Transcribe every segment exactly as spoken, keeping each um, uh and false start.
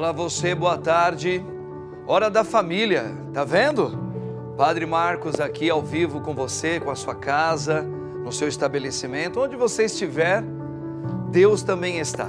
Olá você, boa tarde. Hora da família, tá vendo? Padre Marcos aqui ao vivo com você, com a sua casa, no seu estabelecimento, onde você estiver, Deus também está.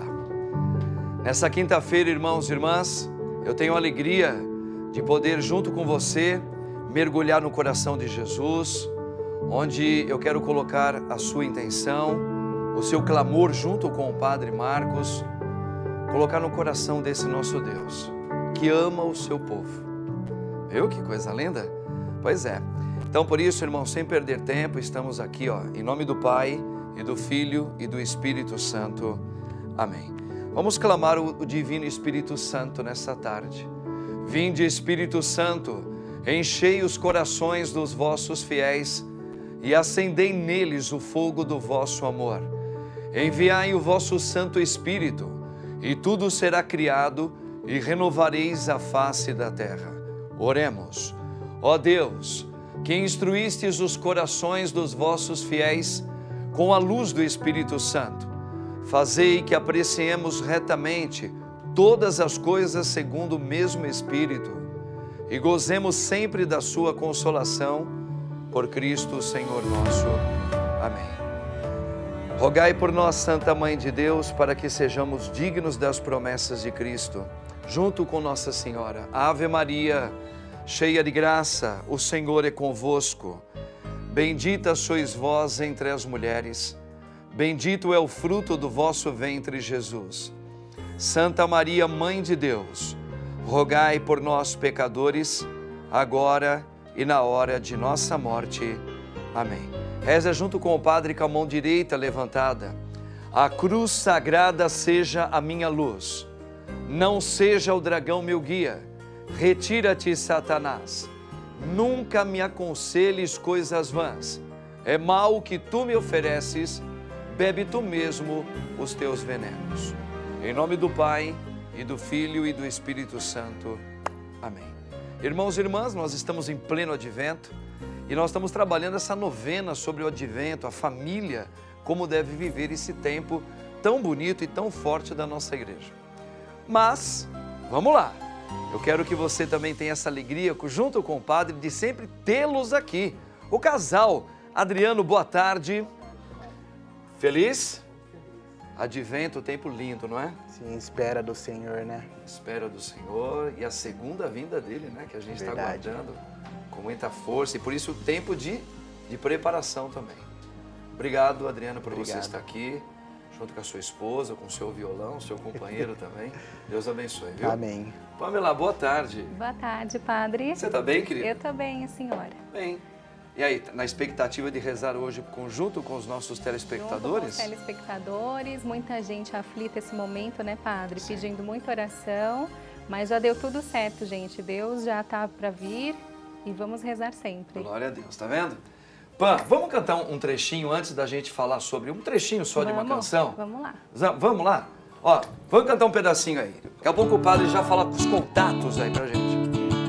Nessa quinta-feira, irmãos e irmãs, eu tenho a alegria de poder, junto com você, mergulhar no coração de Jesus, onde eu quero colocar a sua intenção, o seu clamor junto com o Padre Marcos, colocar no coração desse nosso Deus, que ama o seu povo. Viu que coisa linda? Pois é. Então, por isso, irmão, sem perder tempo, estamos aqui, ó, em nome do Pai, e do Filho, e do Espírito Santo. Amém. Vamos clamar o, o Divino Espírito Santo nessa tarde. Vinde, Espírito Santo, enchei os corações dos vossos fiéis, e acendei neles o fogo do vosso amor. Enviai o vosso Santo Espírito, e tudo será criado, e renovareis a face da terra. Oremos. Ó Deus, que instruístes os corações dos vossos fiéis com a luz do Espírito Santo, fazei que apreciemos retamente todas as coisas segundo o mesmo Espírito, e gozemos sempre da sua consolação, por Cristo Senhor nosso. Amém. Rogai por nós, Santa Mãe de Deus, para que sejamos dignos das promessas de Cristo, junto com Nossa Senhora. Ave Maria, cheia de graça, o Senhor é convosco. Bendita sois vós entre as mulheres, bendito é o fruto do vosso ventre, Jesus. Santa Maria, Mãe de Deus, rogai por nós, pecadores, agora e na hora de nossa morte. Amém. Reza junto com o Padre com a mão direita levantada. A cruz sagrada seja a minha luz, não seja o dragão meu guia. Retira-te, Satanás, nunca me aconselhes coisas vãs. É mal que tu me ofereces, bebe tu mesmo os teus venenos. Em nome do Pai, e do Filho, e do Espírito Santo. Amém. Irmãos e irmãs, nós estamos em pleno advento, e nós estamos trabalhando essa novena sobre o advento, a família, como deve viver esse tempo tão bonito e tão forte da nossa igreja. Mas, vamos lá. Eu quero que você também tenha essa alegria, junto com o Padre, de sempre tê-los aqui. O casal, Adriano, boa tarde. Feliz? Advento, tempo lindo, não é? Sim, espera do Senhor, né? Espera do Senhor e a segunda vinda dele, né? Que a gente está aguardando com muita força, e por isso o tempo de, de preparação também. Obrigado, Adriano, por Obrigado. Você estar aqui, junto com a sua esposa, com o seu violão, seu companheiro também. Deus abençoe, viu? Amém. Pamela, boa tarde. Boa tarde, Padre. Você está bem, querida? Eu estou bem, a senhora? Bem. E aí, na expectativa de rezar hoje junto com os nossos telespectadores? Junto com os telespectadores, muita gente aflita esse momento, né, Padre? Sim. Pedindo muita oração, mas já deu tudo certo, gente. Deus já está para vir e vamos rezar sempre. Glória a Deus, tá vendo? Pam, vamos cantar um trechinho antes da gente falar sobre um trechinho só vamos, de uma canção? Vamos lá. Vamos lá? Ó, vamos cantar um pedacinho aí. Daqui a pouco o Padre já fala com os contatos aí pra gente.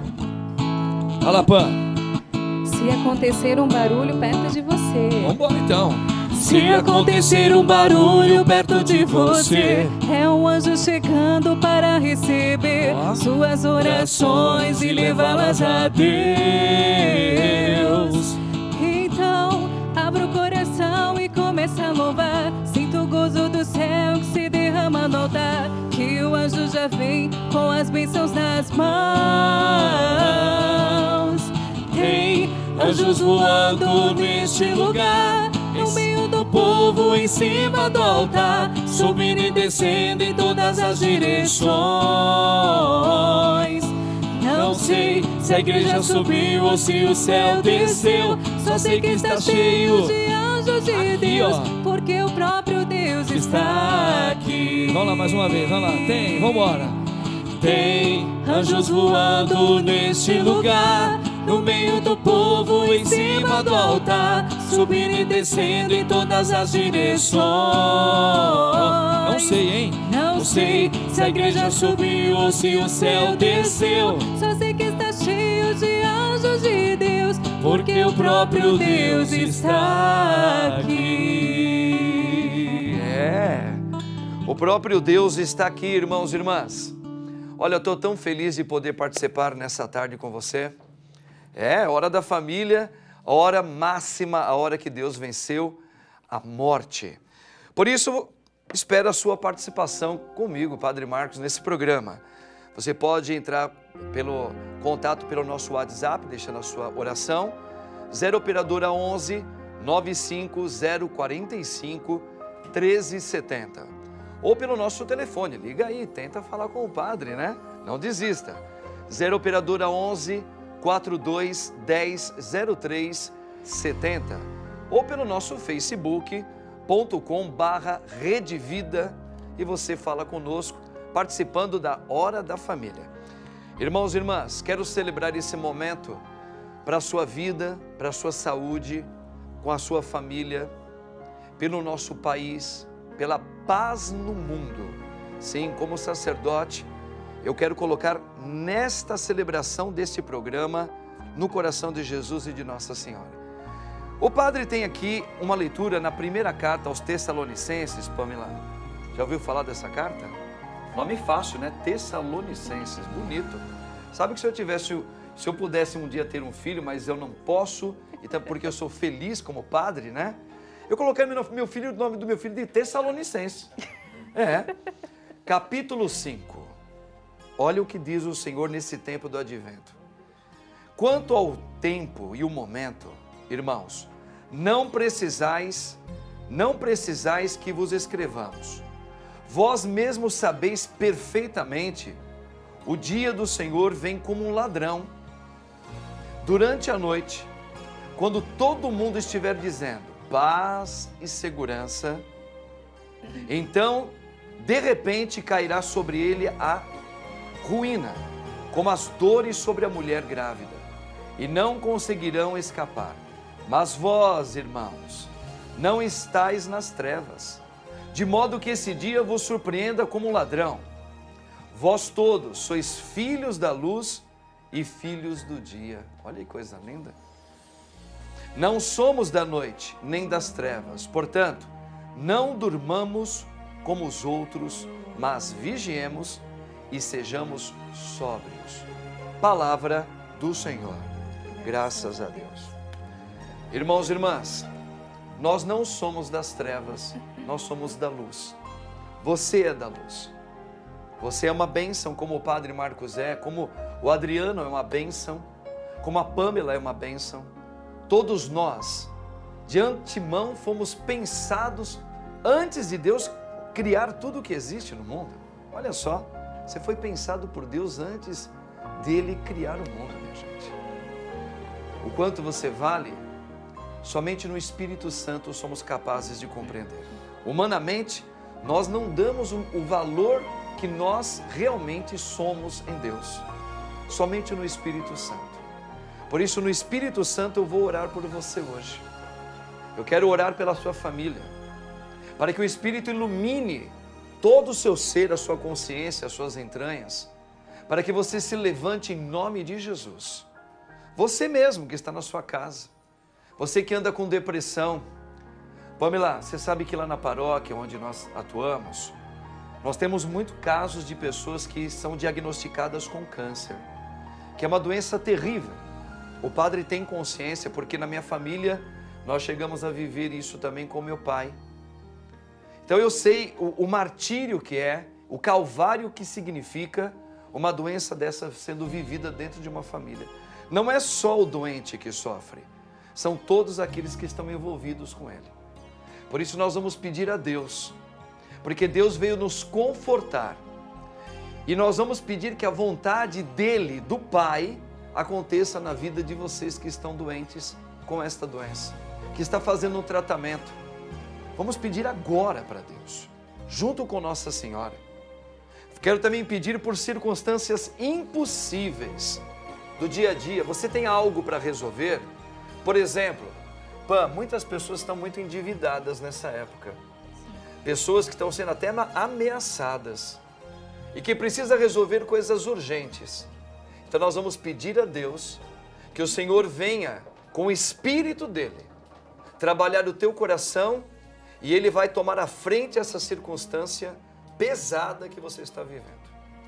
Fala, Pam. Se acontecer um barulho perto de você. Vamos embora então. Se acontecer um barulho perto de você, é um anjo chegando para receber suas orações e levá-las a Deus. Então, abra o coração e comece a louvar. Sinta o gozo do céu que se derrama no altar, que o anjo já vem com as bênçãos nas mãos. Tem anjos voando neste lugar, no meio do povo, em cima do altar, subindo e descendo em todas as direções. Não sei se a igreja subiu ou se o céu desceu, só sei que está cheio de anjos de Deus, porque o próprio Deus está aqui. Vamos lá mais uma vez, vamos lá. Tem, vamos embora. Tem anjos voando neste lugar, no meio do povo, em cima do altar, subindo e descendo em todas as direções. Não sei, hein? Não sei se a igreja subiu ou se o céu desceu, só sei que está cheio de anjos de Deus, porque o próprio Deus está aqui. É, o próprio Deus está aqui, irmãos e irmãs. Olha, eu estou tão feliz de poder participar nessa tarde com você. É, hora da família, a hora máxima, a hora que Deus venceu a morte. Por isso, espero a sua participação comigo, Padre Marcos, nesse programa. Você pode entrar pelo contato pelo nosso WhatsApp, deixando a sua oração, zero operadora onze, nove cinco zero quatro cinco, um três sete zero. Ou pelo nosso telefone, liga aí, tenta falar com o padre, né? Não desista. zero operadora onze, quarenta e dois, dez, zero três setenta. Ou pelo nosso facebook ponto com barra Rede Vida e você fala conosco, participando da Hora da Família. Irmãos e irmãs, quero celebrar esse momento para a sua vida, para a sua saúde, com a sua família, pelo nosso país, pela paz no mundo. Sim, como sacerdote, eu quero colocar nesta celebração deste programa no coração de Jesus e de Nossa Senhora. O padre tem aqui uma leitura na primeira carta aos Tessalonicenses, Pamela. Já ouviu falar dessa carta? Nome fácil, né? Tessalonicenses, bonito. Sabe que se eu tivesse, se eu pudesse um dia ter um filho, mas eu não posso, então porque eu sou feliz como padre, né? Eu coloquei meu, meu filho, o nome do meu filho de Tessalonicenses. É. Capítulo cinco. Olha o que diz o Senhor nesse tempo do advento. Quanto ao tempo e o momento, irmãos, não precisais, não precisais que vos escrevamos. Vós mesmos sabeis perfeitamente, o dia do Senhor vem como um ladrão. Durante a noite, quando todo mundo estiver dizendo paz e segurança, então, de repente, cairá sobre ele a ruína, como as dores sobre a mulher grávida, e não conseguirão escapar. Mas vós, irmãos, não estáis nas trevas, de modo que esse dia vos surpreenda como um ladrão. Vós todos sois filhos da luz e filhos do dia. Olha que coisa linda. Não somos da noite, nem das trevas. Portanto, não durmamos como os outros, mas vigiemos e sejamos sóbrios. Palavra do Senhor. Graças a Deus. Irmãos e irmãs, nós não somos das trevas, nós somos da luz. Você é da luz. Você é uma bênção, como o Padre Marcos é, como o Adriano é uma bênção, como a Pamela é uma bênção. Todos nós, de antemão, fomos pensados antes de Deus criar tudo o que existe no mundo. Olha só, você foi pensado por Deus antes dele criar o mundo, minha gente. O quanto você vale, somente no Espírito Santo somos capazes de compreender. Humanamente, nós não damos o valor que nós realmente somos em Deus. Somente no Espírito Santo. Por isso, no Espírito Santo, eu vou orar por você hoje. Eu quero orar pela sua família, para que o Espírito ilumine todo o seu ser, a sua consciência, as suas entranhas, para que você se levante em nome de Jesus. Você mesmo que está na sua casa, você que anda com depressão. Pamela, você sabe que lá na paróquia onde nós atuamos, nós temos muitos casos de pessoas que são diagnosticadas com câncer, que é uma doença terrível. O padre tem consciência, porque na minha família nós chegamos a viver isso também com meu pai. Então eu sei o, o martírio que é, o calvário que significa uma doença dessa sendo vivida dentro de uma família. Não é só o doente que sofre, são todos aqueles que estão envolvidos com ele. Por isso nós vamos pedir a Deus, porque Deus veio nos confortar. E nós vamos pedir que a vontade dele, do Pai, aconteça na vida de vocês que estão doentes com esta doença, que está fazendo um tratamento. Vamos pedir agora para Deus, junto com Nossa Senhora. Quero também pedir por circunstâncias impossíveis do dia a dia. Você tem algo para resolver? Por exemplo, Pam, muitas pessoas estão muito endividadas nessa época. Pessoas que estão sendo até ameaçadas e que precisam resolver coisas urgentes. Então nós vamos pedir a Deus que o Senhor venha com o Espírito dele trabalhar o teu coração e ele vai tomar à frente essa circunstância pesada que você está vivendo.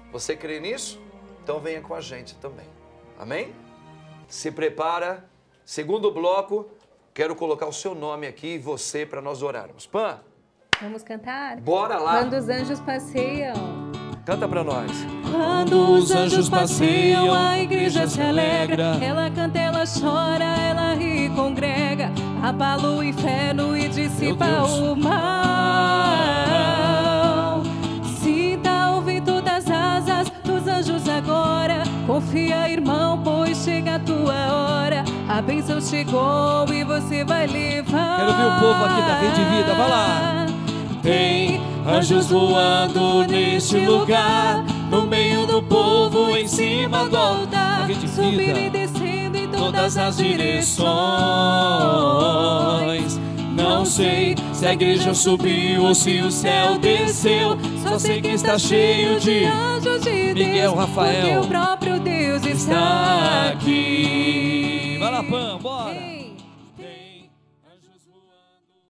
Você crê nisso? Então venha com a gente também. Amém? Se prepara. Segundo bloco, quero colocar o seu nome aqui e você para nós orarmos. Pan. Vamos cantar? Bora lá. Quando os anjos passeiam. Canta para nós. Quando os anjos passeiam, a igreja se alegra. Ela canta, ela chora, ela ri e congrega. Abala o inferno e dissipa o mal. Sinta o vento das asas dos anjos agora. Confia, irmão, pois chega a tua hora. A bênção chegou e você vai levar. Quero ver o povo aqui da Rede Vida, vai lá. Tem anjos voando neste lugar, no meio do povo, em cima do altar, subindo e descendo em todas as direções. Não sei se a igreja subiu ou se o céu desceu, só sei que está cheio de anjos de Miguel, Deus, Rafael, porque o próprio Deus está aqui. Vai lá, Pan, bora.